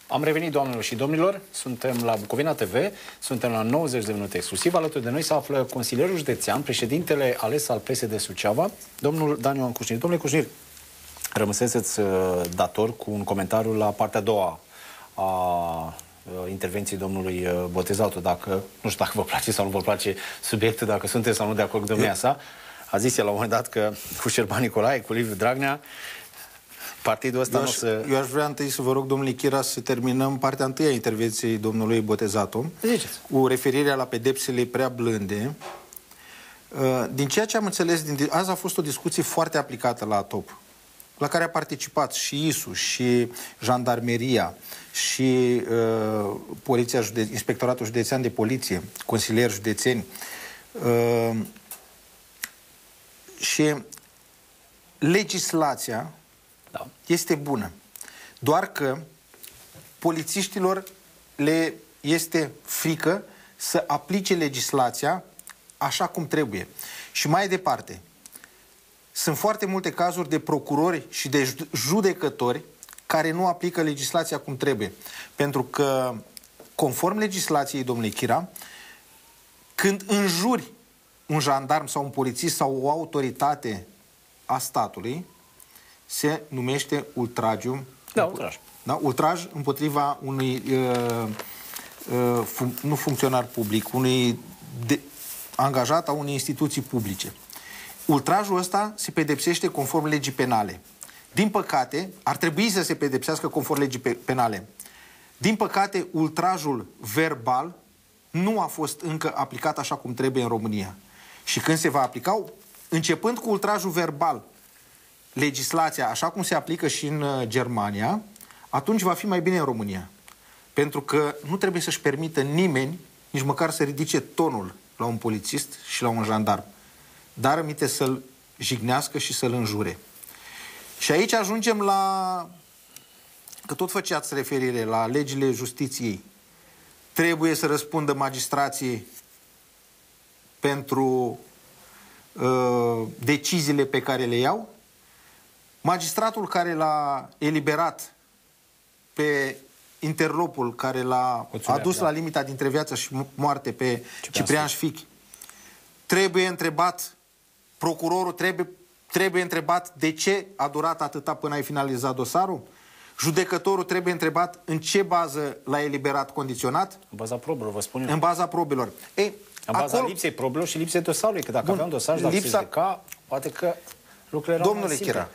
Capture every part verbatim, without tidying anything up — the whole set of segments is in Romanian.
Am revenit, doamnelor și domnilor, suntem la Bucovina T V, suntem la nouăzeci de minute exclusiv. Alături de noi se află consilierul județean, președintele ales al P S D Suceava, domnul Dan Ioan Cușnir. Domnule Cușnir, rămăseți dator cu un comentariu la partea a doua a intervenției domnului Botezatu, dacă, nu știu dacă vă place sau nu vă place subiectul, dacă sunteți sau nu de acord cu domnia sa. A zis el la un moment dat că cu Șerban Nicolae, cu Liviu Dragnea, partidul ăsta eu nu aș, se... Eu aș vrea întâi să vă rog, domnule Chira, să terminăm partea întâi a intervenției domnului Botezatu, Ziceți. cu referirea la pedepsele prea blânde. Din ceea ce am înțeles, din, azi a fost o discuție foarte aplicată la ATOP, la care a participat și I S U, și Jandarmeria, și uh, Poliția Jude Inspectoratul Județean de Poliție, consilieri județeni. Uh, și legislația da. este bună. Doar că polițiștilor le este frică să aplice legislația așa cum trebuie. Și mai departe, sunt foarte multe cazuri de procurori și de judecători care nu aplică legislația cum trebuie. Pentru că, conform legislației, domnule Chira, când înjuri un jandarm sau un polițist sau o autoritate a statului, se numește ultragiu. Da, ultraj. Da? Ultraj împotriva unui uh, uh, fun nu funcționar public, unui de angajat a unei instituții publice. Ultrajul ăsta se pedepsește conform legii penale. Din păcate, ar trebui să se pedepsească conform legii penale. Din păcate, ultrajul verbal nu a fost încă aplicat așa cum trebuie în România. Și când se va aplica, începând cu ultrajul verbal, legislația, așa cum se aplică și în Germania, atunci va fi mai bine în România. Pentru că nu trebuie să-și permită nimeni, nici măcar să ridice tonul la un polițist și la un jandarm, dar aminte să-l jignească și să-l înjure. Și aici ajungem la... că tot făceați referire la legile justiției. Trebuie să răspundă magistrații pentru uh, deciziile pe care le iau. Magistratul care l-a eliberat pe interlopul care l-a adus da. la limita dintre viață și moarte pe Ciprian, Ciprian Șfichi, trebuie întrebat, procurorul trebuie, trebuie întrebat de ce a durat atâta până ai finalizat dosarul, judecătorul trebuie întrebat în ce bază l-a eliberat condiționat. În baza probelor, vă spun eu. În baza probelor. Ei, în baza acolo... lipsei probelor și lipsei dosarului, că dacă Bun, aveam dosar și dacă lipsa... se judeca, poate că lucrurile erau Domnule mai simple. Chira,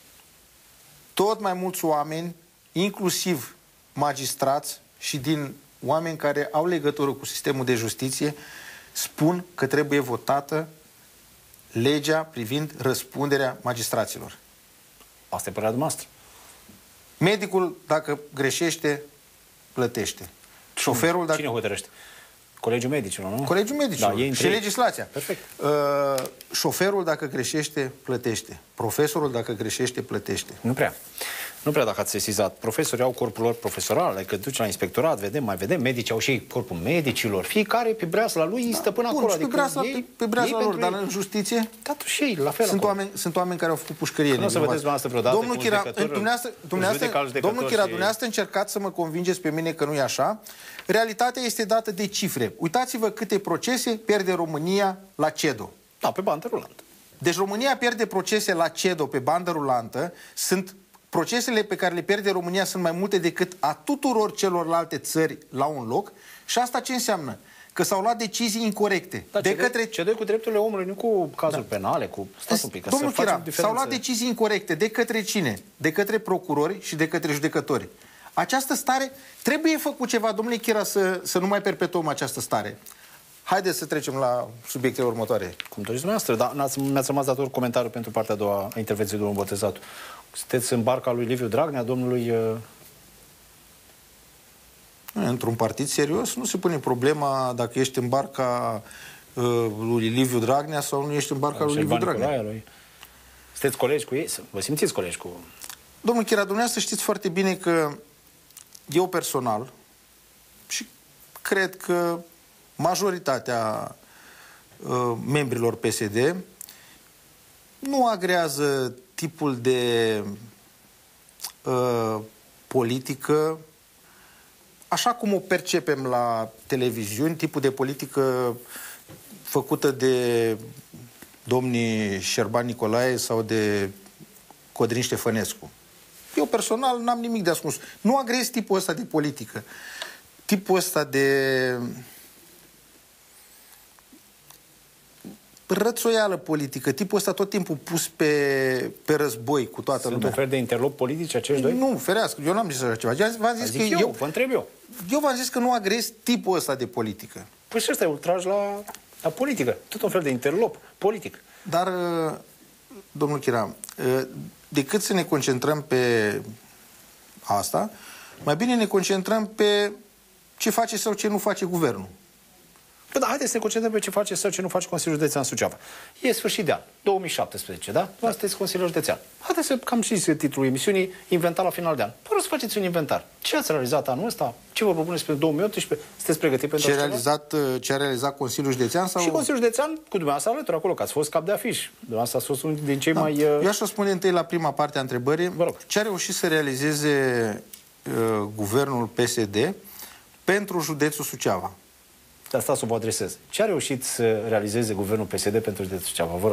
tot mai mulți oameni, inclusiv magistrați și din oameni care au legătură cu sistemul de justiție, spun că trebuie votată legea privind răspunderea magistraților. Asta e părerea dumneavoastră. Medicul, dacă greșește, plătește. Șoferul, dacă... Cine hotărăște? Colegiul medicilor, nu? Colegiul medicilor. Da, și legislația. Perfect. Uh, șoferul, dacă greșește, plătește. Profesorul, dacă greșește, plătește. Nu prea. Nu prea dacă ați sesizat. Profesorii au corpul lor profesoral, adică duci la inspectorat, vedem, mai vedem, medicii au și corpul medicilor, fiecare pe breasla lui stă până Bun, acolo. adică pe breasla, ei, pe breasla lor, dar în justiție? Da, și ei, la fel. Sunt oameni, sunt oameni care au făcut pușcărie. Nu o să vedeți dumneavoastră vreodată Domnul Chira, dumneavoastră, dumneavoastră, domnul Chira, și... dumneavoastră încercați să mă convingeți pe mine că nu e așa. Realitatea este dată de cifre. Uitați-vă câte procese pierde România la CEDO. Da, pe bandă rulantă. Deci România pierde procese la CEDO pe bandă rulantă. Sunt procesele pe care le pierde România sunt mai multe decât a tuturor celorlalte țări la un loc. Și asta ce înseamnă? Că s-au luat decizii incorrecte. Da, de ce către... ce doi cu drepturile omului, nu cu cazuri da. penale, cu... Stați un pic, ca Domnul să Chira, s-au luat diferențe. decizii incorrecte. De către cine? De către procurori și de către judecători. Această stare, trebuie făcut ceva, domnule Chira, să, să nu mai perpetuăm această stare. Haideți să trecem la subiectele următoare. Cum doriți dumneavoastră, dar mi-ați rămas dator comentariu pentru partea a doua a intervenției domnului Botezatu. Sunteți în barca lui Liviu Dragnea, domnului... Uh... Într-un partid serios nu se pune problema dacă ești în barca uh, lui Liviu Dragnea sau nu ești în barca lui Liviu Dragnea. Lui. Sunteți colegi cu ei? Vă simțiți colegi cu... Domnul Chira, dumneavoastră știți foarte bine că eu personal și cred că majoritatea uh, membrilor P S D nu agrează tipul de uh, politică așa cum o percepem la televiziuni, tipul de politică făcută de domnii Șerban Nicolae sau de Codrin Ștefănescu. Eu personal n-am nimic de ascuns. Nu agrez tipul ăsta de politică. Tipul ăsta de rățoială politică, tipul ăsta tot timpul pus pe, pe război cu toată Sunt lumea. un fel de interlop politici acești doi? Nu, ferească, eu n-am zis așa ceva. V-am zis Zic că eu, eu, vă întreb eu. eu v-am zis că nu agrez tipul ăsta de politică. Păi și ăsta e ultraj la, la politică. Tot un fel de interlop politic. Dar, domnul Chiram, decât să ne concentrăm pe asta, mai bine ne concentrăm pe ce face sau ce nu face guvernul. Păi da, haideți să ne concentrăm pe ce face sau ce nu face Consiliul Județean Suceava. E sfârșit de an, două mii șaptesprezece, da? Vă sunteți Consiliul Județean. Haideți să cam știți titlul emisiunii, inventar la final de an. Vă rog să faceți un inventar. Ce ați realizat anul ăsta? Ce vă propuneți pentru două mii optsprezece? Sunteți pregătiți pentru ce, așa realizat, ce a realizat Consiliul Județean? Sau... Și Consiliul Județean, cu dumneavoastră alături acolo, că ați fost cap de afiș. Dumneavoastră ați fost unul din cei da. mai... Uh... Eu aș spune întâi la prima parte a întrebării. Vă rog. Ce a reușit să realizeze uh, guvernul P S D pentru județul Suceava? De asta să vă adresez. Ce a reușit să realizeze guvernul P S D pentru județul Suceava? Vă rog.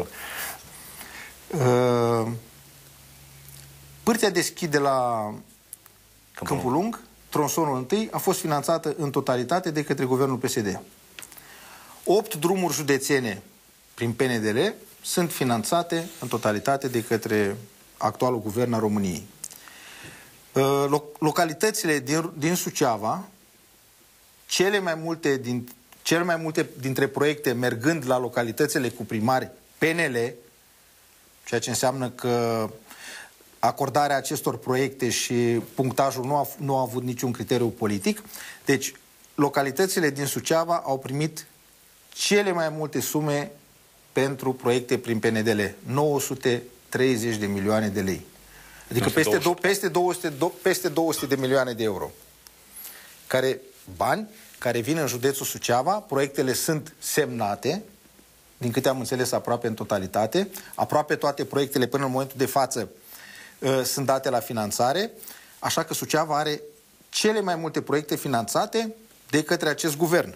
Uh, pârtea de schi de la Câmpul, Câmpul Lung, tronsonul întâi, a fost finanțată în totalitate de către guvernul P S D. Opt drumuri județene prin P N D L sunt finanțate în totalitate de către actualul guvern al României. Uh, localitățile din, din Suceava, cele mai multe din cele mai multe dintre proiecte mergând la localitățile cu primari P N L, ceea ce înseamnă că acordarea acestor proiecte și punctajul nu a, nu a avut niciun criteriu politic. Deci, localitățile din Suceava au primit cele mai multe sume pentru proiecte prin P N D L. nouă sute treizeci de milioane de lei. Adică peste, do, peste, două sute, do, peste două sute de milioane de euro. Care, bani care vin în județul Suceava, proiectele sunt semnate, din câte am înțeles aproape în totalitate, aproape toate proiectele până în momentul de față uh, sunt date la finanțare, așa că Suceava are cele mai multe proiecte finanțate de către acest guvern.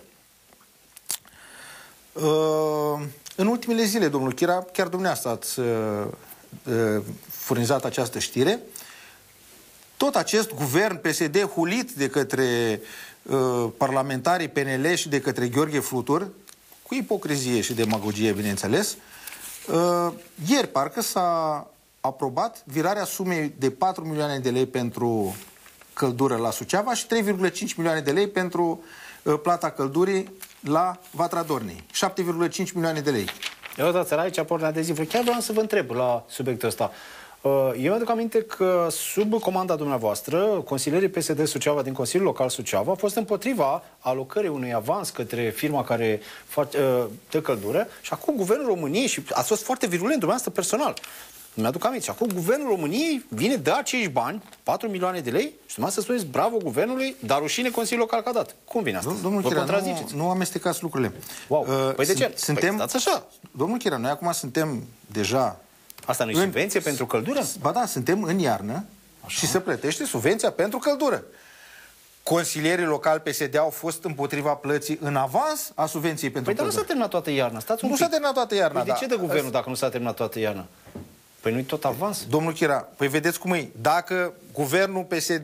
Uh, în ultimele zile, domnul Chira, chiar dumneavoastră ați uh, uh, furnizat această știre, tot acest guvern P S D hulit de către uh, parlamentarii P N L și de către Gheorghe Flutur, cu ipocrizie și demagogie, bineînțeles, uh, ieri parcă s-a aprobat virarea sumei de patru milioane de lei pentru căldură la Suceava și trei virgulă cinci milioane de lei pentru uh, plata căldurii la Vatra Dornei. șapte virgulă cinci milioane de lei. Eu dați aici pornea de zi. Chiar vreau să vă întreb la subiectul ăsta. Eu mi-aduc aminte că sub comanda dumneavoastră, consilierii P S D Suceava din Consiliul Local Suceava au fost împotriva alocării unui avans către firma care dă căldură și acum Guvernul României, și ați fost foarte virulent dumneavoastră personal, mi-aduc aminte, și acum Guvernul României vine, dă acești bani, patru milioane de lei, și dumneavoastră spuneți bravo Guvernului, dar rușine Consiliul Local că a dat. Cum vine asta? Domnul Chira, nu, nu amestecați lucrurile. Wow. Uh, păi de ce? Suntem, păi dați așa. Domnul Chira, noi acum suntem deja... Asta nu e subvenție în... pentru căldură? Ba da, suntem în iarnă. Așa. Și se plătește subvenția pentru căldură. Consilierii locali P S D au fost împotriva plății în avans a subvenției pentru păi căldură. Păi dar nu s-a terminat toată iarna. Stați un nu s-a terminat toată iarna, păi da. de ce de guvernul dacă nu s-a terminat toată iarna? Păi nu-i tot avans? Domnul Chira, păi vedeți cum e. Dacă guvernul P S D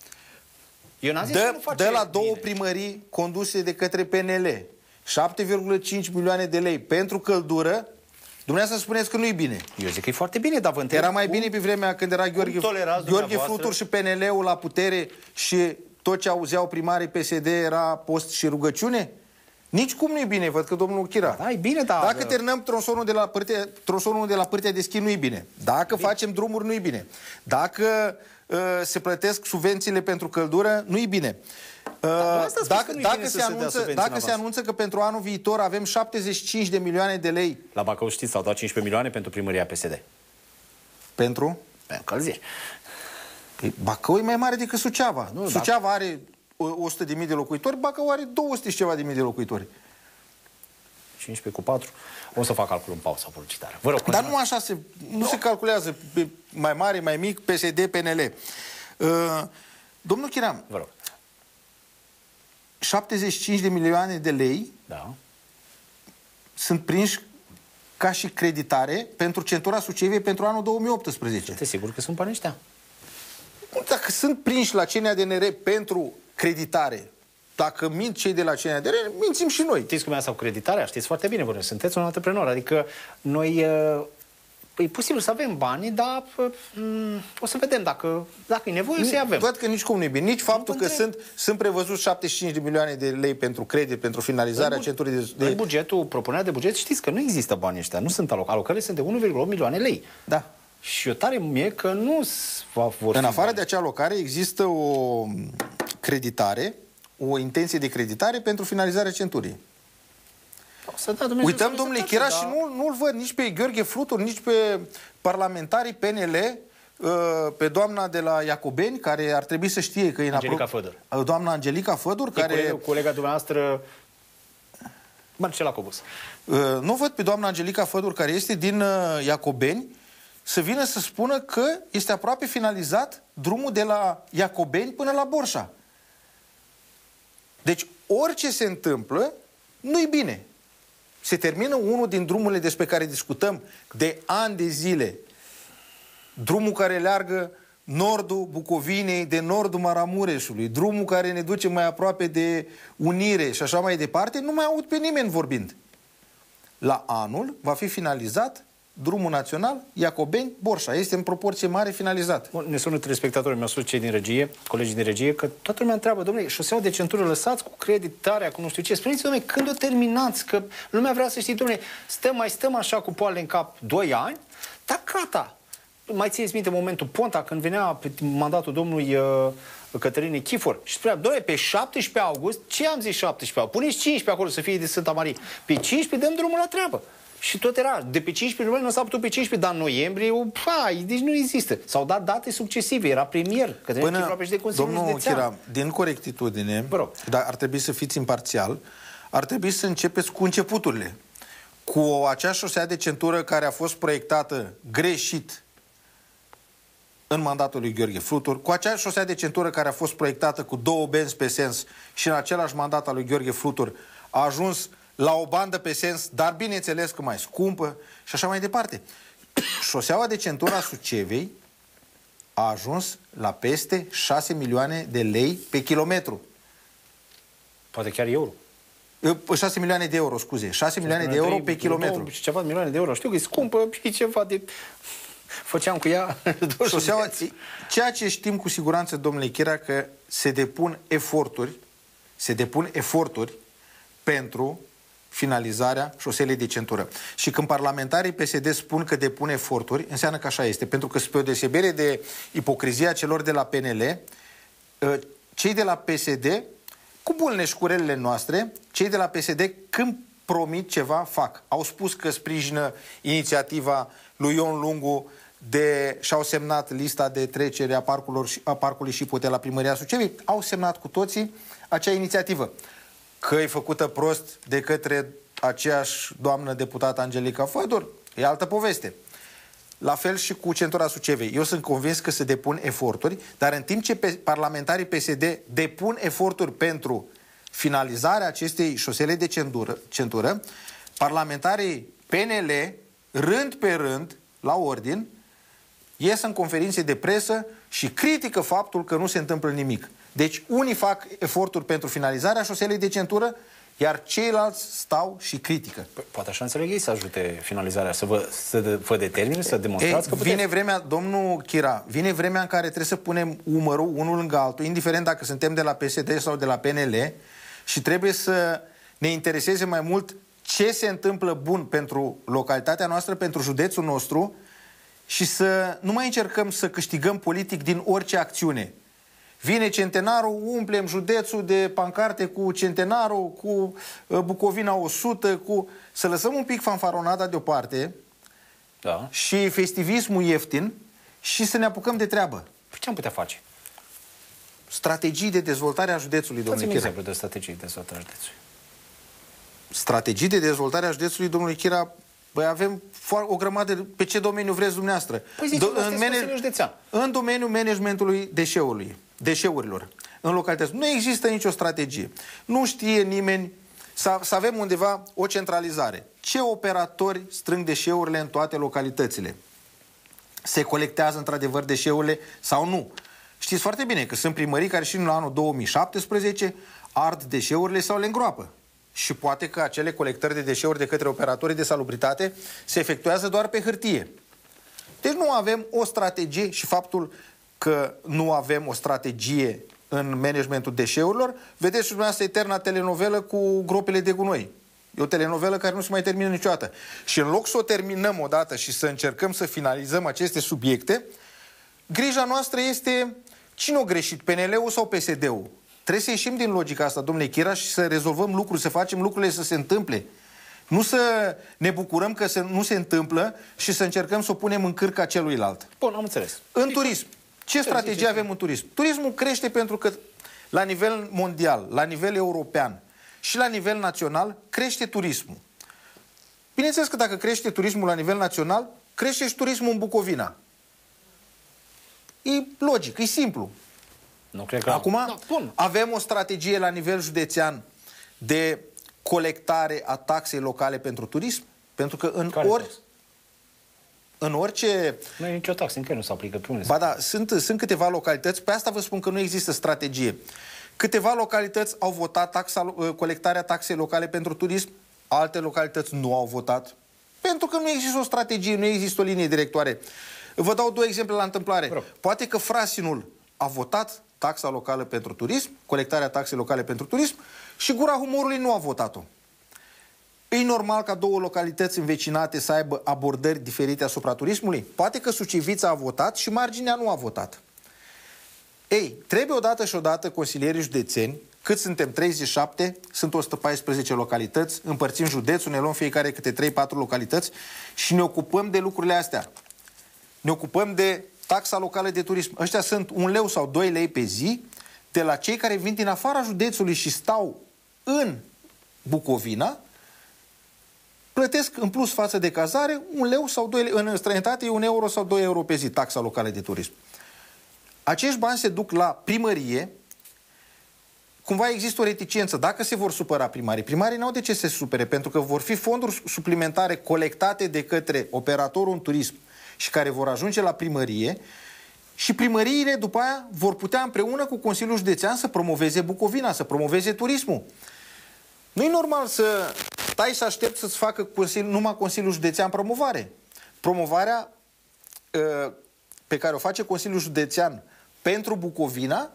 Eu n-am zis dă, că nu face dă la două bine. primării conduse de către P N L șapte virgulă cinci milioane de lei pentru căldură, dumneavoastră spuneți că nu e bine. Eu zic că e foarte bine, dar vă întreb... Era mai cum... bine pe vremea când era Gheorghe, Gheorghe Flutur și P N L-ul la putere și tot ce auzeau primarii P S D era post și rugăciune? Nici cum nu e bine, văd că domnul Chira. Da, e bine, dar... Dacă terminăm tronsonul de la pârtea, tronsonul de la pârtea de schi, nu e bine. Dacă bine. facem drumuri, nu e bine. Dacă uh, se plătesc subvențiile pentru căldură, nu e bine. Uh, dacă dacă, se, anunță, se dacă se anunță că pentru anul viitor avem șaptezeci și cinci de milioane de lei... La Bacău, știți, s-au dat cincisprezece milioane pentru primăria P S D. Pentru? Pentru încălziri. Păi Bacău e mai mare decât Suceava. Nu, Suceava dacă... are o sută de mii de locuitori, Bacău are două sute și ceva de mii de locuitori. cincisprezece cu patru. O să fac calculul în pauză publicitară. Vă rog, dar nu așa se, nu no. se calculează pe mai mare, mai mic, P S D, P N L. Uh, domnul Chiram, vă rog. șaptezeci și cinci de milioane de lei Da. sunt prinși ca și creditare pentru centura Suceviei pentru anul două mii optsprezece. Sunteți sigur că sunt banii ăștia? Dacă sunt prinși la C N A D N R pentru creditare, dacă mint cei de la C N A D N R, mințim și noi. Știți cum e asta cu creditarea? Știți foarte bine, bă, sunteți un antreprenor. Adică noi... E posibil să avem bani, dar m- o să vedem dacă, dacă e nevoie să-i avem. Văd că nici cum nu e bine. Nici faptul că sunt, sunt prevăzut șaptezeci și cinci de milioane de lei pentru credit, pentru finalizarea centurii de... de... În bugetul, propunerea de buget, știți că nu există banii ăștia, nu sunt aloc. Alocările sunt de unu virgulă opt milioane lei. Da. Și o tare mie că nu va vor În fi afară bani. de acea alocare există o creditare, o intenție de creditare pentru finalizarea centurii. Să da, Dumnezeu Uităm, să domnule lăsați, Chira, da. și nu, nu-l văd nici pe Gheorghe Flutur, nici pe parlamentarii P N L, pe doamna de la Iacobeni, care ar trebui să știe că e în Angelica apro... Fădur. Doamna Angelica Fădur, E care... colega, colega dumneavoastră, Marcela Cobus. Nu văd pe doamna Angelica Fădur, care este din Iacobeni, să vină să spună că este aproape finalizat drumul de la Iacobeni până la Borșa. Deci, orice se întâmplă, nu-i bine. Se termină unul din drumurile despre care discutăm de ani de zile. Drumul care leargă nordul Bucovinei de nordul Maramureșului, drumul care ne duce mai aproape de Unire și așa mai departe, nu mai aud pe nimeni vorbind. La anul va fi finalizat drumul național Iacobeni-Borșa. Este în proporție mare finalizat. Bun, ne sună telespectatorii, mi-au spus cei din regie, colegii din regie, că toată lumea întreabă, domnule, șoseaua de centură lăsați cu creditarea, cu nu știu ce. Spuneți, domnule, când o terminați? Că lumea vrea să știe, domnule, stăm, mai stăm așa cu poale în cap doi ani, dar gata. Mai țineți minte momentul Ponta, când venea pe mandatul domnului uh, Cătălinei Chifor și spunea, domnule, pe șaptesprezece august, ce am zis șaptesprezece august? Puneți cincisprezece acolo să fie de Sfânta Marie. Pe cincisprezece dăm drumul la treabă. Și tot era, de pe cincisprezece, nu s-a putut pe cincisprezece, dar în noiembrie, pai, deci nu există. S-au dat date succesive, era premier, Cătălin Chifor președinte de Consiliul domnul Județean. Chira, din corectitudine, rog. dar ar trebui să fiți imparțial, ar trebui să începeți cu începuturile. Cu acea șosea de centură care a fost proiectată greșit în mandatul lui Gheorghe Flutur, cu acea șosea de centură care a fost proiectată cu două benzi pe sens și în același mandat al lui Gheorghe Flutur a ajuns la o bandă pe sens, dar bineînțeles că mai scumpă și așa mai departe. Șoseaua de centură a Sucevei a ajuns la peste șase milioane de lei pe kilometru. Poate chiar euro. șase milioane de euro, scuze. șase milioane de euro pe kilometru. Și ceva milioane de euro. Știu că e scumpă și ceva de... Făceam cu ea... Șoseaua, ceea ce știm cu siguranță, domnule Chira, că se depun eforturi, se depun eforturi pentru finalizarea șoselei de centură. Și când parlamentarii P S D spun că depun eforturi, înseamnă că așa este. Pentru că, spre o deosebire de ipocrizia celor de la P N L, cei de la P S D, cu bulneșcurelele noastre, cei de la P S D, când promit ceva, fac. Au spus că sprijină inițiativa lui Ion Lungu de, și-au semnat lista de trecere a, a Parcului Șipote la Primăria Suceviei. Au semnat cu toții acea inițiativă. Că e făcută prost de către aceeași doamnă deputată Angelica Fădur, e altă poveste. La fel și cu centura Sucevei. Eu sunt convins că se depun eforturi, dar în timp ce pe parlamentarii P S D depun eforturi pentru finalizarea acestei șosele de centură, centură parlamentarii P N L, rând pe rând, la ordin, ies în conferințe de presă și critică faptul că nu se întâmplă nimic. Deci unii fac eforturi pentru finalizarea șoselei de centură, iar ceilalți stau și critică. Păi, poate așa înțeleg ei să ajute finalizarea, să vă, să de, vă determine, să demonstrați Ei, că puteți. Vine vremea, domnul Chira, vine vremea în care trebuie să punem umărul unul lângă altul, indiferent dacă suntem de la P S D sau de la P N L, și trebuie să ne intereseze mai mult ce se întâmplă bun pentru localitatea noastră, pentru județul nostru, și să nu mai încercăm să câștigăm politic din orice acțiune. Vine centenarul, umplem județul de pancarte cu centenarul, cu Bucovina o sută, cu... Să lăsăm un pic fanfaronada deoparte, da, și festivismul ieftin și să ne apucăm de treabă. Păi ce am putea face? Strategii de dezvoltare a județului, domnule Dați-mi Chira. exemplu de strategii de dezvoltare a județului. Strategii de dezvoltare a județului, domnule Chira, băi, avem o grămadă. Pe ce domeniu vreți dumneavoastră? Păi ziceți, Do- în, manage- în domeniul domeniul managementului deșeului, deșeurilor. în localități. Nu există nicio strategie. Nu știe nimeni să, să avem undeva o centralizare. Ce operatori strâng deșeurile în toate localitățile? Se colectează într-adevăr deșeurile sau nu? Știți foarte bine că sunt primării care și în anul două mii șaptesprezece ard deșeurile sau le îngroapă. Și poate că acele colectări de deșeuri de către operatorii de salubritate se efectuează doar pe hârtie. Deci nu avem o strategie și faptul că nu avem o strategie în managementul deșeurilor, vedeți și dumneavoastră eterna telenovelă cu gropile de gunoi. E o telenovelă care nu se mai termină niciodată. Și în loc să o terminăm odată și să încercăm să finalizăm aceste subiecte, grija noastră este cine o greșit, P N L-ul sau P S D-ul? Trebuie să ieșim din logica asta, domnule Chira, și să rezolvăm lucruri, să facem lucrurile să se întâmple. Nu să ne bucurăm că se, nu se întâmplă și să încercăm să o punem în cârca celuilalt. Bun, am înțeles. În turism. Ce strategie avem în turism? Turismul crește pentru că la nivel mondial, la nivel european și la nivel național crește turismul. Bineînțeles că dacă crește turismul la nivel național, crește și turismul în Bucovina. E logic, e simplu. Nu cred că... Acum da, bun. avem o strategie la nivel județean de colectare a taxei locale pentru turism? Pentru că în, ori, în orice... Nu e nicio taxă, încă nu se aplică pe unde. Ba da, sunt, sunt câteva localități, pe asta vă spun că nu există strategie. Câteva localități au votat taxa, colectarea taxei locale pentru turism, alte localități nu au votat. Pentru că nu există o strategie, nu există o linie directoare. Vă dau două exemple la întâmplare. Bro. Poate că Frasinul a votat taxa locală pentru turism, colectarea taxei locale pentru turism, și Gura Humorului nu a votat-o. E normal ca două localități învecinate să aibă abordări diferite asupra turismului? Poate că Sucevița a votat și Marginea nu a votat. Ei, trebuie odată și odată consilierii județeni, cât suntem treizeci și șapte, sunt o sută paisprezece localități, împărțim județul, ne luăm fiecare câte trei patru localități și ne ocupăm de lucrurile astea. Ne ocupăm de taxa locală de turism. Ăștia sunt un leu sau doi lei pe zi de la cei care vin din afara județului și stau în Bucovina, plătesc în plus față de cazare un leu sau doi lei. În străinătate e un euro sau doi euro pe zi taxa locală de turism. Acești bani se duc la primărie. Cumva există o reticență. Dacă se vor supăra primarii, primarii n-au de ce să se supere, pentru că vor fi fonduri suplimentare colectate de către operatorul în turism și care vor ajunge la primărie și primăriile după aia vor putea împreună cu Consiliul Județean să promoveze Bucovina, să promoveze turismul. Nu e normal să stai să aștepți să-ți facă consili, numai Consiliul Județean promovare. Promovarea uh, pe care o face Consiliul Județean pentru Bucovina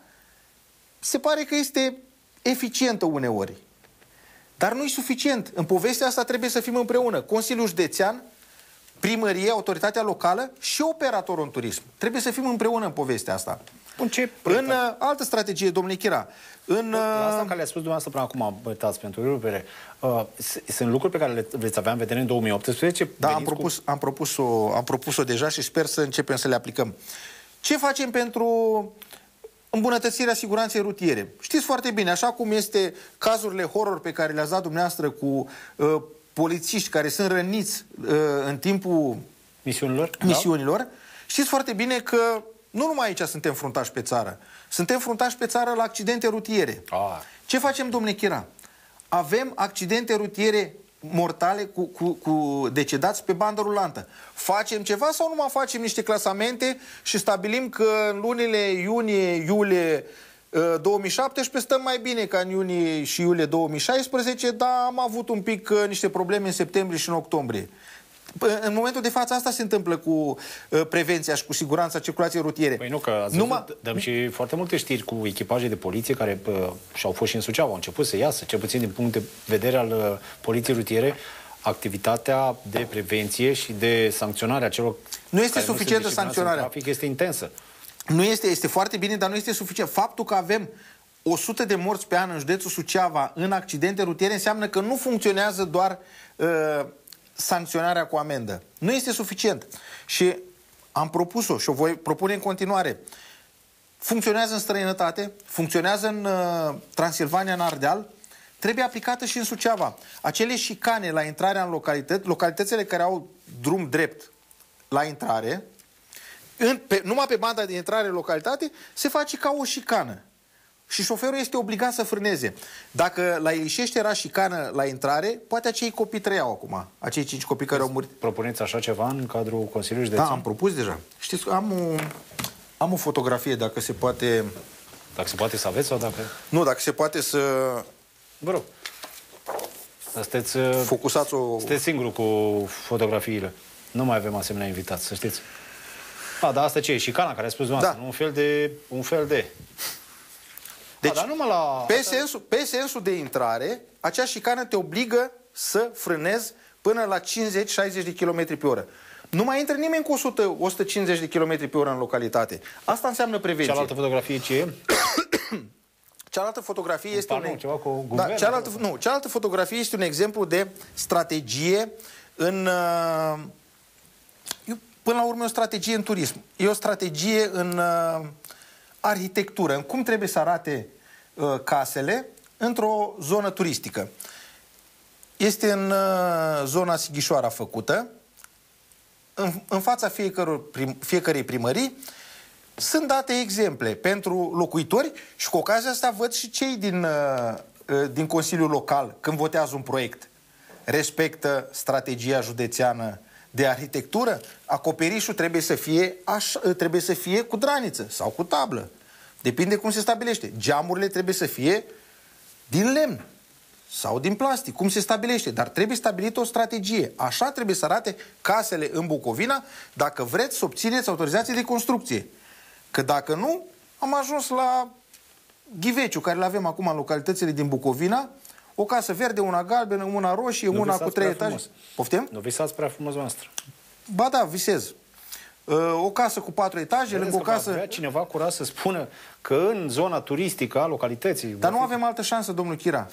se pare că este eficientă uneori. Dar nu e suficient. În povestea asta trebuie să fim împreună. Consiliul Județean, primărie, autoritatea locală și operatorul în turism. Trebuie să fim împreună în povestea asta. Bun, ce în uh, altă strategie, domnule Chira, în... Uh... Asta care le-a spus dumneavoastră până acum, bătați pentru rupere, uh, sunt lucruri pe care le veți avea în vedere în două mii optsprezece? Da, am propus, cu... am, propus-o, am propus-o deja și sper să începem să le aplicăm. Ce facem pentru îmbunătățirea siguranței rutiere? Știți foarte bine, așa cum este cazurile horror pe care le-ați dat dumneavoastră cu uh, polițiști care sunt răniți uh, în timpul misiunilor, misiunilor da? Știți foarte bine că nu numai aici suntem fruntași pe țară. Suntem fruntași pe țară la accidente rutiere. Ah. Ce facem, domnule Chira? Avem accidente rutiere mortale cu, cu, cu decedați pe bandă rulantă. Facem ceva sau numai facem niște clasamente și stabilim că în lunile iunie, iulie două mii șaptesprezece stăm mai bine ca în iunie și iulie două mii șaisprezece, dar am avut un pic uh, niște probleme în septembrie și în octombrie. În momentul de față asta se întâmplă cu uh, prevenția și cu siguranța circulației rutiere. Păi nu, că ați Numai... văzut, dăm și foarte multe știri cu echipaje de poliție care uh, și-au fost și în Suceava, au început să iasă, cel puțin din punct de vedere al uh, poliției rutiere, activitatea de prevenție și de sancționare a celor nu este care suficientă nu sunt sancționarea. în trafic, este intensă. Nu este, este foarte bine, dar nu este suficient. Faptul că avem o sută de morți pe an în județul Suceava în accidente rutiere înseamnă că nu funcționează doar uh, sancționarea cu amendă. Nu este suficient. Și am propus-o și o voi propune în continuare. Funcționează în străinătate, funcționează în uh, Transilvania, în Ardeal, trebuie aplicată și în Suceava. Acele șicane la intrarea în localități, localitățile care au drum drept la intrare, în, pe, numai pe banda de intrare în localitate, se face ca o șicană. și șoferul este obligat să frâneze. Dacă la Ilișești era șicană la intrare, poate acei copii trăiau acum, acei cinci copii care au murit. Propuneți așa ceva în cadrul Consiliului Județean? Da, am propus deja. Știți, am o, am o fotografie, dacă se poate... Dacă se poate să aveți sau dacă... Nu, dacă se poate să... Vă rog. Sunteți, focusați o... sunteți singurul cu fotografiile. Nu mai avem asemenea invitați, să știți. A, dar asta ce e? Șicana care a spus dumneavoastră, Da. un fel de... Un fel de... Deci, A, dar numai la... pe, sensul, pe sensul de intrare, acea șicană te obligă să frânezi până la cincizeci șaizeci de kilometri pe oră. Nu mai intră nimeni cu o sută o sută cincizeci de kilometri pe oră în localitate. Asta înseamnă prevenție. Cealaltă fotografie ce e? Cealaltă fotografie un este panou, un... ceva cu da, guvern, cealaltă, nu, cealaltă fotografie este un exemplu de strategie în... Uh, eu, până la urmă e o strategie în turism. E o strategie în uh, arhitectură, în cum trebuie să arate uh, casele într-o zonă turistică. Este în uh, zona Sighișoara făcută, în, în fața fiecăror prim, fiecărei primării, sunt date exemple pentru locuitori și cu ocazia asta văd și cei din, uh, din Consiliul Local, când votează un proiect, respectă strategia județeană de arhitectură. Acoperișul trebuie să fie, așa, trebuie să fie cu draniță sau cu tablă. Depinde cum se stabilește. Geamurile trebuie să fie din lemn sau din plastic, cum se stabilește. Dar trebuie stabilită o strategie. Așa trebuie să arate casele în Bucovina dacă vreți să obțineți autorizație de construcție. Că dacă nu, am ajuns la ghiveciu care le avem acum în localitățile din Bucovina, o casă verde, una galbenă, una roșie, Nu una cu trei etaje. frumos. Poftim? Nu visați prea frumos voastră. Ba da, visez. O casă cu patru etaje, lângă o casă... Avea cineva curaj să spună că în zona turistică a localității... Dar nu avem altă șansă, domnul Chira.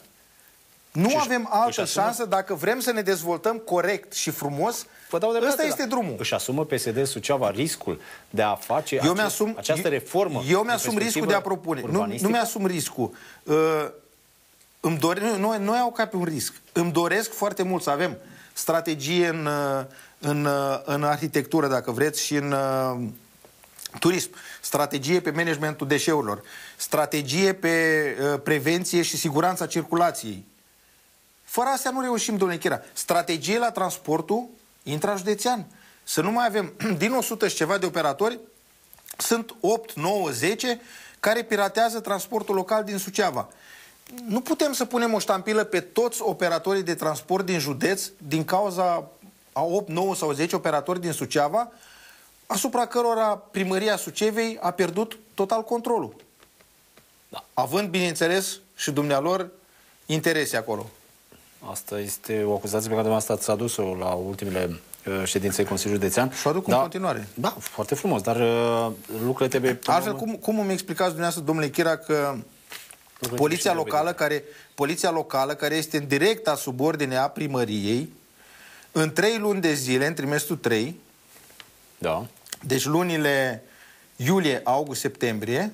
Nu avem altă șansă dacă vrem să ne dezvoltăm corect și frumos. Ăsta este drumul. Își asumă P S D Suceava riscul de a face eu acest, mi-asum, această reformă? Eu mi-asum riscul de a propune. Nu, nu mi-asum riscul. Uh, îmi dore, nu, nu, nu iau ca pe un risc. Îmi doresc foarte mult să avem strategie în, în, în arhitectură, dacă vreți, și în uh, turism. Strategie pe managementul deșeurilor. Strategie pe uh, prevenție și siguranța circulației. Fără astea nu reușim, domnule Chira. Strategie la transportul intrajudețean. Să nu mai avem, din o sută și ceva de operatori, sunt opt, nouă, zece care piratează transportul local din Suceava. Nu putem să punem o ștampilă pe toți operatorii de transport din județ din cauza a opt, nouă sau zece operatori din Suceava, asupra cărora primăria Sucevei a pierdut total controlul. Da. Având, bineînțeles, și dumnealor interese acolo. Asta este o acuzație pe care dumneavoastră ați adus-o la ultimele uh, ședințe Consiliului Județean. Și o aduc da, în continuare. Da, foarte frumos, dar uh, lucrurile trebuie... Altfel, cum, cum îmi explicați dumneavoastră, domnule Chira, că poliția locală, care, poliția locală, care este în directa subordine a primăriei, în trei luni de zile, în trimestrul trei, da. Deci lunile iulie, august, septembrie,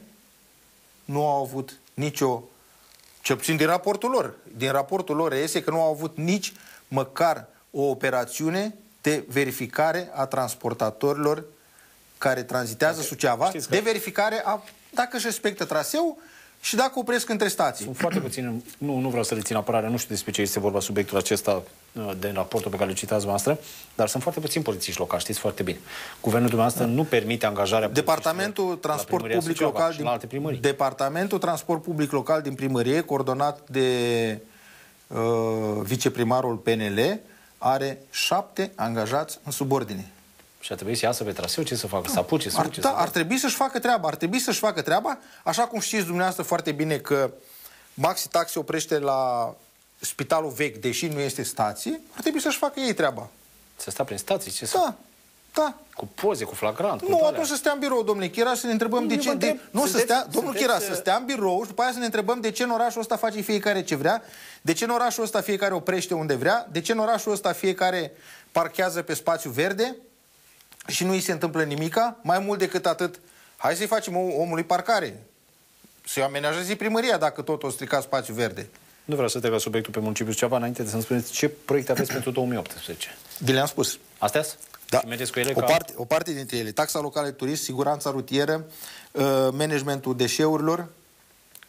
nu au avut nicio... Cel puțin din raportul lor. Din raportul lor reiese că nu au avut nici măcar o operațiune de verificare a transportatorilor care tranzitează Suceava, de verificare a dacă își respectă traseul și dacă opresc între stații. Sunt foarte puțin, nu, nu vreau să le țin apărare, nu știu despre ce este vorba subiectul acesta de raportul pe care îl citați voastră, dar sunt foarte puțini polițiști locali, știți foarte bine. Guvernul dumneavoastră da. nu permite angajarea Departamentul Transport Public Suceava Local din Departamentul Transport Public Local din primărie, coordonat de uh, viceprimarul P N L, are șapte angajați în subordine. Și ar trebui să iasă pe traseu, ce să facă? Să apuce, să ar, duce, da, să ar trebui să-și facă treaba. Ar trebui să-și facă treaba, așa cum știți dumneavoastră foarte bine că Maxi Taxi oprește la spitalul vechi, deși nu este stație, ar trebui să-și facă ei treaba. Să stea prin stații? Ce da, să... da. Cu poze, cu flagrant? Nu, cu atunci să stea în birou, domnule Chira, să ne întrebăm nu, de ce... De, nu, să stea, domnul Chira, să stea în birou și după aia să ne întrebăm de ce în orașul ăsta face fiecare ce vrea, de ce în orașul ăsta fiecare oprește unde vrea, de ce în orașul ăsta fiecare parchează pe spațiu verde și nu îi se întâmplă nimica. Mai mult decât atât, hai să-i facem omului parcare. Să-i amenajeze primăria dacă tot o strica spațiu verde. Nu vreau să trec la subiectul pe municipiul Suceava înainte de să-mi spuneți ce proiecte aveți pentru două mii optsprezece. Vi le-am spus. Astea-s? Da. Și mergeți cu ele o, ca... parte, o parte dintre ele. Taxa locală de turism, siguranța rutieră, uh, managementul deșeurilor.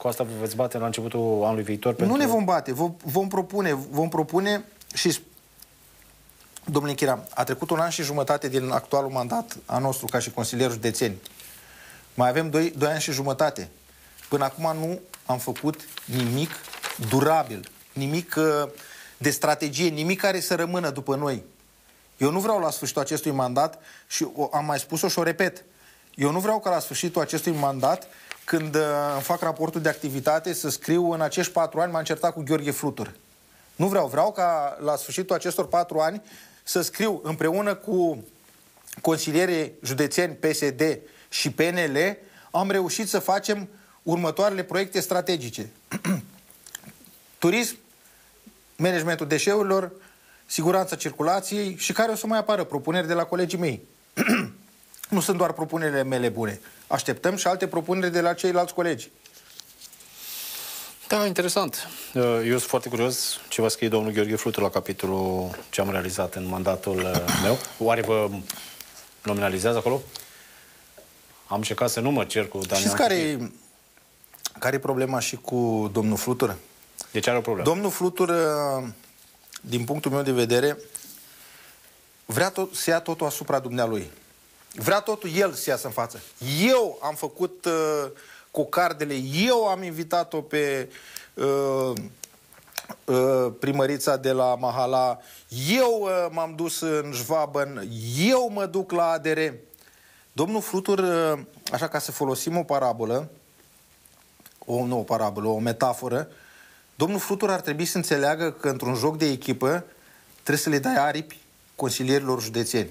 Cu asta vă veți bate la începutul anului viitor? Nu pentru... ne vom bate, vom, vom propune, vom propune și... Domnule Chira, a trecut un an și jumătate din actualul mandat a nostru ca și consilier județeni. Mai avem doi, doi ani și jumătate. Până acum nu am făcut nimic durabil, nimic uh, de strategie, nimic care să rămână după noi. Eu nu vreau la sfârșitul acestui mandat, și o, am mai spus-o și o repet, eu nu vreau ca la sfârșitul acestui mandat, când uh, îmi fac raportul de activitate, să scriu în acești patru ani m-am certat cu Gheorghe Flutur. Nu vreau, vreau ca la sfârșitul acestor patru ani să scriu împreună cu consilierii județeni P S D și P N L, am reușit să facem următoarele proiecte strategice. Turism, managementul deșeurilor, siguranța circulației și care o să mai apară propuneri de la colegii mei. Nu sunt doar propunerile mele bune. Așteptăm și alte propuneri de la ceilalți colegi. Da, interesant. Eu sunt foarte curios ce va scrie domnul Gheorghe Flutur la capitolul ce am realizat în mandatul meu. Oare vă nominalizează acolo? Am încercat să nu mă cer cu Daniel. Știți care, care e problema și cu domnul Flutur? De ce are o problemă? Domnul Flutur, din punctul meu de vedere, vrea tot, să ia totul asupra dumnealui. Vrea totul el să iasă în față. Eu am făcut uh, cocardele, eu am invitat-o pe uh, uh, primărița de la Mahala, eu uh, m-am dus în Jvabăn, eu mă duc la A D R. Domnul Flutur, uh, așa ca să folosim o parabolă, o nouă parabolă, o metaforă, domnul Flutur ar trebui să înțeleagă că într-un joc de echipă trebuie să le dai aripi consilierilor județeni.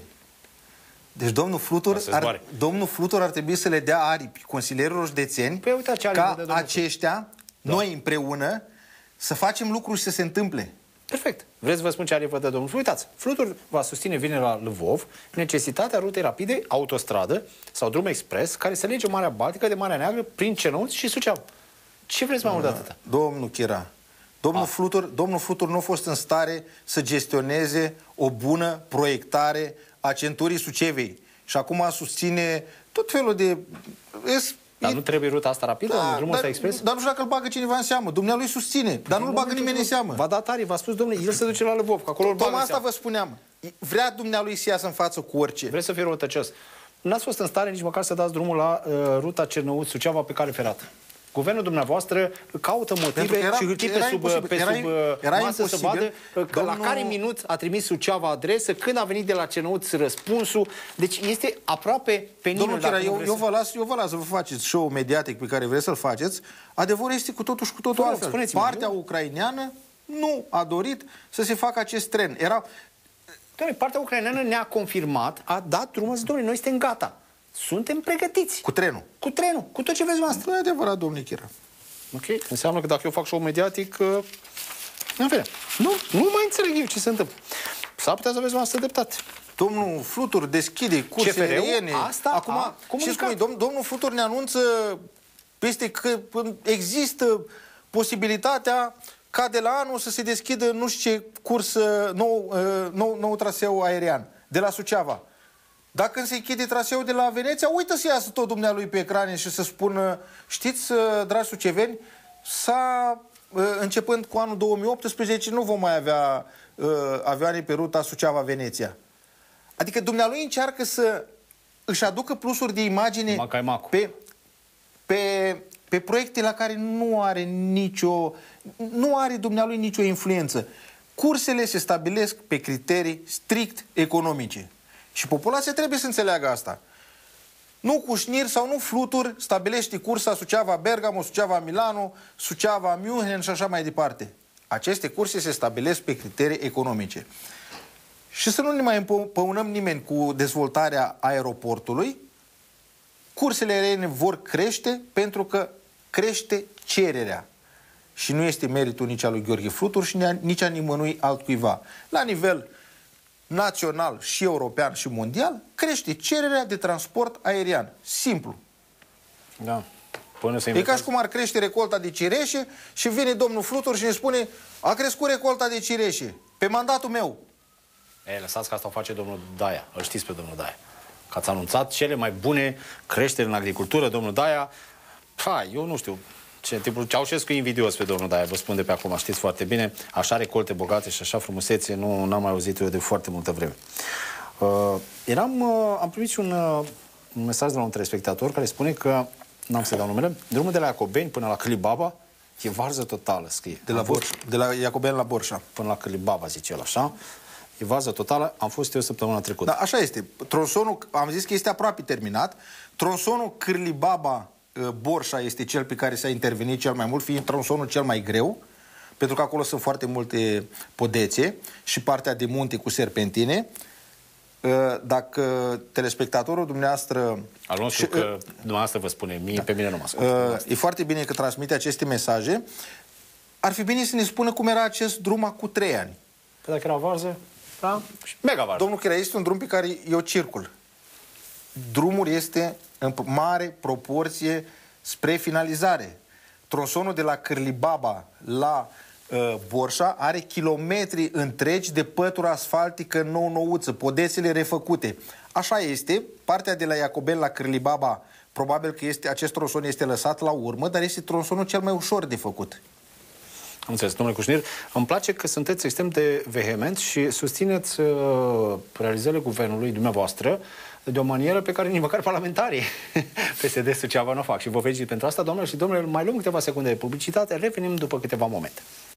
Deci domnul Flutur, ar, domnul Flutur ar trebui să le dea aripi consilierilor județeni, păi, uite, ca aceștia, da, noi împreună, să facem lucruri și să se întâmple. Perfect. Vreți să vă spun ce are vă dă domnul Flutur? Uitați, Flutur va susține vine la Lvov necesitatea rutei rapide, autostradă sau drum expres, care să lege Marea Baltică de Marea Neagră prin Cernăuț și Suceava. Ce vreți mai mult de atâta? Domnul Chira, domnul Flutur, domnul Flutur nu a fost în stare să gestioneze o bună proiectare a centurii Sucevei. Și acum susține tot felul de... Es, dar e... nu trebuie ruta asta rapidă, da, drumul ăsta expres? Dar nu știu dacă îl bagă cineva în seamă. Dumnealui susține, dar nu îl bagă nimeni în seamă. V-a dat arii, v-a spus, domnule, el se duce la Lvov, că acolo îl bagă Tocmai asta vă spuneam. Vrea dumnealui să iasă în față cu orice. Vreți să fie răutăcios. N-ați fost în stare nici măcar să dați drumul la uh, ruta Cernăuț-Suceava pe cale ferată. Guvernul dumneavoastră caută motive era, și hârtii pe sub, pe era, sub era masă să vadă că domnul... la care minut a trimis Suceava adresă, când a venit de la Cernăuț răspunsul. Deci este aproape penibil. Domnul Chira, eu, eu, vă las, eu vă las să vă faceți show mediatic pe care vreți să-l faceți. Adevărul este cu totul și cu totul altfel. Partea ucraineană nu a dorit să se facă acest tren. Era... Doamne, partea ucraineană ne-a confirmat, a dat drumul, zic, domnule, noi suntem gata. Suntem pregătiți. Cu trenul. Cu trenul, cu tot ce vezi voastră. Nu e adevărat, domnule Chira. Ok, înseamnă că dacă eu fac show mediatic, uh, în fine, nu, nu mai înțeleg eu ce se întâmplă. S-ar putea să aveți voastră dreptate. Domnul Flutur deschide curse aeriene. Asta acum, a și dom domnul Flutur ne anunță peste că există posibilitatea ca de la anul să se deschidă nu știu ce curs nou, nou, nou traseu aerian de la Suceava. Dacă când se închide traseul de la Veneția, uită să iasă tot dumnealui pe ecrane și să spună, știți, dragi suceveni, s-a, începând cu anul două mii optsprezece, nu vom mai avea uh, avioane pe ruta Suceava-Veneția. Adică dumnealui încearcă să își aducă plusuri de imagine pe, pe, pe proiecte la care nu are nicio, nu are dumnealui nicio influență. Cursele se stabilesc pe criterii strict economice. Și populația trebuie să înțeleagă asta. Nu Cușnir sau nu Flutur stabilește cursa Suceava-Bergamo, Suceava-Milano, Suceava-München și așa mai departe. Aceste curse se stabilesc pe criterii economice. Și să nu ne mai împăunăm nimeni cu dezvoltarea aeroportului, cursele aeriene vor crește pentru că crește cererea. Și nu este meritul nici al lui Gheorghe Flutur și nici a nimănui altcuiva. La nivel național și european și mondial, crește cererea de transport aerian. Simplu. Da. Până să e ca și cum ar crește recolta de cireșe și vine domnul Flutur și ne spune a crescut recolta de cireșe pe mandatul meu. E, lăsați că asta o face domnul Daia. Îl știți pe domnul Daia. Că ați anunțat cele mai bune creșteri în agricultură, domnul Daia. Ha, eu nu știu. Ce tipul Ceaușescu e invidios pe domnul Daia, vă spun de pe acum, știți foarte bine. Așa recolte bogate și așa frumusețe nu n-am mai auzit eu de foarte multă vreme. Uh, eram, uh, am primit și un, uh, un mesaj de la un telespectator care spune că, n-am să dau numele, drumul de la Iacobeni până la Cârlibaba e varză totală, scrie. De la, Borșa, de la Iacobeni la Borșa. Până la Cârlibaba, zice el așa. E varză totală, am fost eu săptămâna trecută. Da, așa este. Tronsonul, am zis că este aproape terminat. Tronsonul Cârlibaba-Borșa este cel pe care s-a intervenit cel mai mult, fiind tronsonul cel mai greu, pentru că acolo sunt foarte multe podețe și partea de munte cu serpentine. Dacă telespectatorul dumneavoastră... Al nostru, că dumneavoastră vă spune, mie, da. Pe mine nu mă ascultă. E foarte bine că transmite aceste mesaje. Ar fi bine să ne spună cum era acest drum acum trei ani. Păi dacă era varză, da? Mega varză. Domnul Chirea, este un drum pe care eu circul. Drumul este în mare proporție spre finalizare. Tronsonul de la Cârlibaba la uh, Borșa are kilometri întregi de pătură asfaltică nou-nouță, podețele refăcute. Așa este, partea de la Iacobeni la Cârlibaba, probabil că este, acest tronson este lăsat la urmă, dar este tronsonul cel mai ușor de făcut. Am înțeles, domnule Cușnir, îmi place că sunteți extrem de vehement și susțineți uh, realizările guvernului dumneavoastră de o manieră pe care nici măcar parlamentarii P S D Suceava nu o fac. Și vă felicit pentru asta, doamnelor și domnilor, mai luăm câteva secunde de publicitate, revenim după câteva momente.